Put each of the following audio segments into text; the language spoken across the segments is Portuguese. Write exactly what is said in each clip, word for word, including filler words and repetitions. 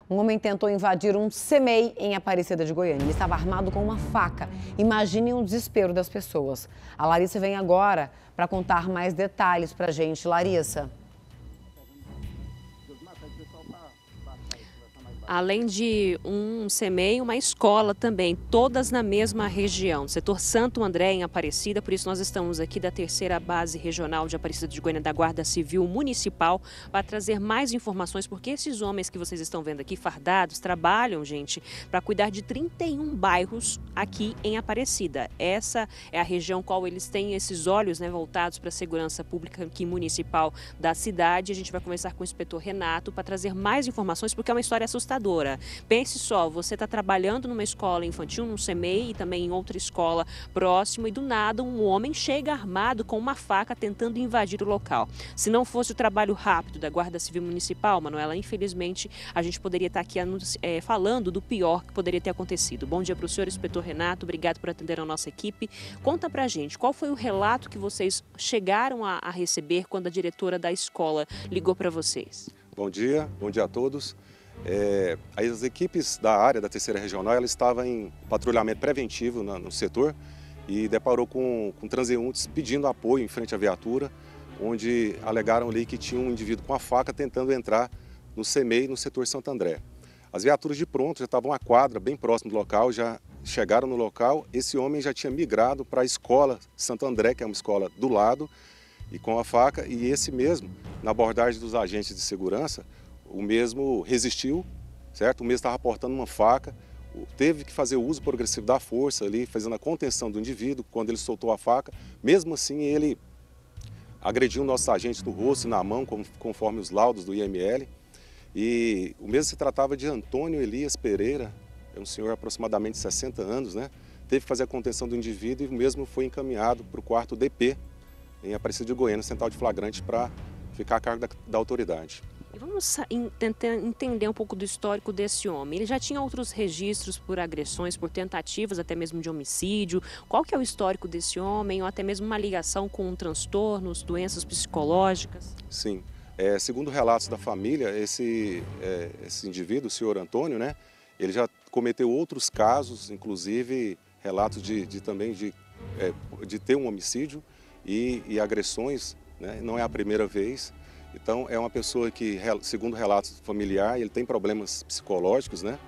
Um homem tentou invadir um C M E I em Aparecida de Goiânia. Ele estava armado com uma faca. Imaginem o desespero das pessoas. A Larissa vem agora para contar mais detalhes para a gente. Larissa. Além de um C M E I, uma escola também, todas na mesma região, setor Santo André, em Aparecida. Por isso nós estamos aqui da terceira base regional de Aparecida de Goiânia da Guarda Civil Municipal para trazer mais informações, porque esses homens que vocês estão vendo aqui, fardados, trabalham, gente, para cuidar de trinta e um bairros aqui em Aparecida. Essa é a região qual eles têm esses olhos, né, voltados para a segurança pública aqui municipal da cidade. A gente vai conversar com o inspetor Renato para trazer mais informações, porque é uma história assustadora. Pense só, você está trabalhando numa escola infantil, num C M E I e também em outra escola próxima, e do nada um homem chega armado com uma faca tentando invadir o local. Se não fosse o trabalho rápido da Guarda Civil Municipal, Manuela, infelizmente a gente poderia estar aqui é, falando do pior que poderia ter acontecido. Bom dia para o senhor, inspetor Renato, obrigado por atender a nossa equipe. Conta pra gente, qual foi o relato que vocês chegaram a, a receber quando a diretora da escola ligou para vocês? Bom dia, bom dia a todos. É, as equipes da área da terceira regional, ela estava em patrulhamento preventivo na, no setor e deparou com, com transeuntes pedindo apoio em frente à viatura, onde alegaram ali que tinha um indivíduo com a faca tentando entrar no C M E I no setor Santo André. As viaturas de pronto já estavam à quadra, bem próximo do local, já chegaram no local. Esse homem já tinha migrado para a escola Santo André, que é uma escola do lado, e com a faca, e esse mesmo, na abordagem dos agentes de segurança, o mesmo resistiu, certo? O mesmo estava portando uma faca, teve que fazer o uso progressivo da força ali, fazendo a contenção do indivíduo quando ele soltou a faca. Mesmo assim, ele agrediu nossos agentes no rosto e na mão, conforme os laudos do I M L. E o mesmo se tratava de Antônio Elias Pereira, é um senhor de aproximadamente sessenta anos, né? Teve que fazer a contenção do indivíduo e o mesmo foi encaminhado para o quarto D P, em Aparecida de Goiânia, central de flagrante, para ficar a cargo da, da autoridade. E vamos tentar entender um pouco do histórico desse homem. Ele já tinha outros registros por agressões, por tentativas até mesmo de homicídio. Qual que é o histórico desse homem, ou até mesmo uma ligação com transtornos, doenças psicológicas? Sim. É, segundo relatos da família, esse, é, esse indivíduo, o senhor Antônio, né, ele já cometeu outros casos, inclusive relatos de, de também de, é, de ter um homicídio e, e agressões, né, não é a primeira vez. Então, é uma pessoa que, segundo relatos familiares, ele tem problemas psicológicos, né?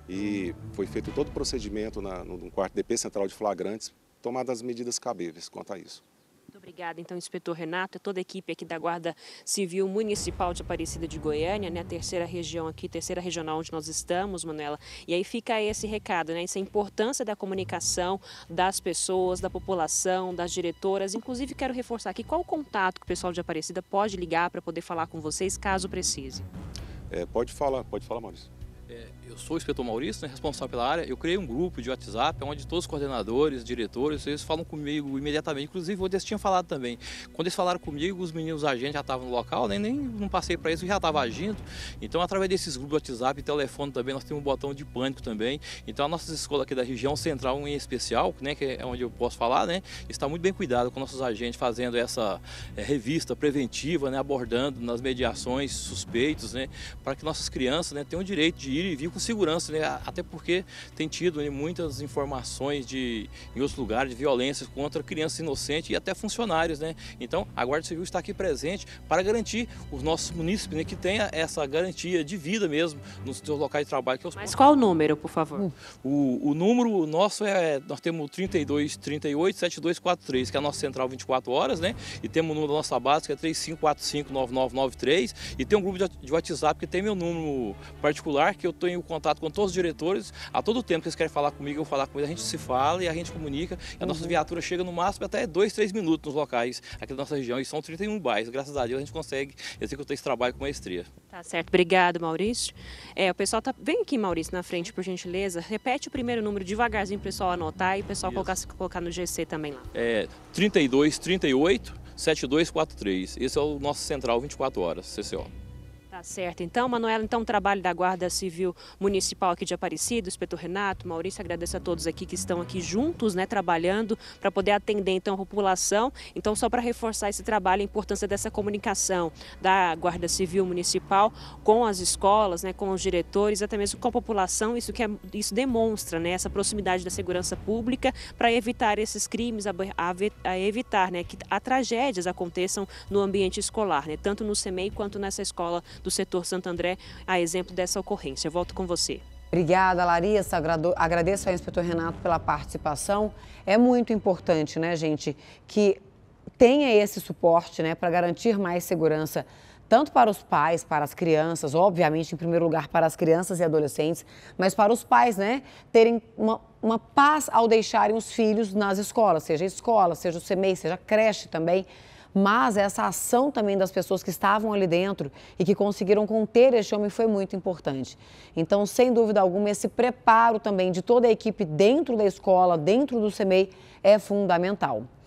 E foi feito todo o procedimento na, no quarto D P Central de Flagrantes, tomadas as medidas cabíveis quanto a isso. Muito obrigada, então, inspetor Renato, e toda a equipe aqui da Guarda Civil Municipal de Aparecida de Goiânia, né, a terceira região aqui, terceira regional onde nós estamos, Manuela. E aí fica esse recado, né, essa importância da comunicação das pessoas, da população, das diretoras. Inclusive, quero reforçar aqui qual o contato que o pessoal de Aparecida pode ligar para poder falar com vocês, caso precise. É, pode falar, pode falar, Maurício. É, eu sou o inspetor Maurício, né, responsável pela área. Eu criei um grupo de WhatsApp, onde todos os coordenadores, diretores, eles falam comigo imediatamente. Inclusive, eles tinham falado também. Quando eles falaram comigo, os meninos agentes já estavam no local, nem, nem não passei para isso, já estava agindo. Então, através desses grupos de WhatsApp e telefone também, nós temos um botão de pânico também. Então, a nossa escola aqui da região central, em especial, né, que é onde eu posso falar, né, está muito bem cuidado com nossos agentes, fazendo essa é, revista preventiva, né, abordando nas mediações suspeitos, né, para que nossas crianças, né, tenham o direito de ir e vir com segurança, né? Até porque tem tido, né, muitas informações de, em outros lugares de violências contra crianças inocentes e até funcionários, né? Então, a Guarda Civil está aqui presente para garantir os nossos munícipes, né, que tenha essa garantia de vida mesmo nos seus locais de trabalho. Que é os Mas qual o número, por favor? O, o número nosso é, nós temos trinta e dois, trinta e oito, setenta e dois quarenta e três, que é a nossa central vinte e quatro horas, né? E temos o número da nossa base, que é três cinco quatro cinco, nove nove nove três, e tem um grupo de WhatsApp que tem meu número particular, que eu tenho contato com todos os diretores. A todo tempo que eles querem falar comigo, eu vou falar com eles, a gente se fala e a gente comunica. E a nossa viatura chega no máximo até dois, três minutos nos locais aqui da nossa região, e são trinta e um bairros. Graças a Deus a gente consegue executar esse trabalho com maestria. Tá certo, obrigado, Maurício. É, o pessoal tá... Vem aqui, Maurício, na frente, por gentileza. Repete o primeiro número devagarzinho para o pessoal anotar e o pessoal colocar, colocar no G C também lá. É trinta e dois, trinta e oito, setenta e dois quarenta e três. Esse é o nosso central vinte e quatro horas, C C O. Tá Tá certo. Então, Manuela, então, o trabalho da Guarda Civil Municipal aqui de Aparecida, o inspetor Renato, Maurício, agradeço a todos aqui que estão aqui juntos, né, trabalhando para poder atender, então, a população. Então, só para reforçar esse trabalho, a importância dessa comunicação da Guarda Civil Municipal com as escolas, né, com os diretores, até mesmo com a população, isso, que é, isso demonstra, né, essa proximidade da segurança pública para evitar esses crimes, a, a, a evitar, né, que a tragédias aconteçam no ambiente escolar, né, tanto no SEMEI quanto nessa escola do setor Santo André, a exemplo dessa ocorrência. Eu volto com você. Obrigada, Larissa. Agradeço ao inspetor Renato pela participação. É muito importante, né, gente, que tenha esse suporte, né, para garantir mais segurança, tanto para os pais, para as crianças, obviamente, em primeiro lugar, para as crianças e adolescentes, mas para os pais, né, terem uma, uma paz ao deixarem os filhos nas escolas, seja escola, seja o SEMEI, seja creche também. Mas essa ação também das pessoas que estavam ali dentro e que conseguiram conter este homem foi muito importante. Então, sem dúvida alguma, esse preparo também de toda a equipe dentro da escola, dentro do SEMEI, é fundamental.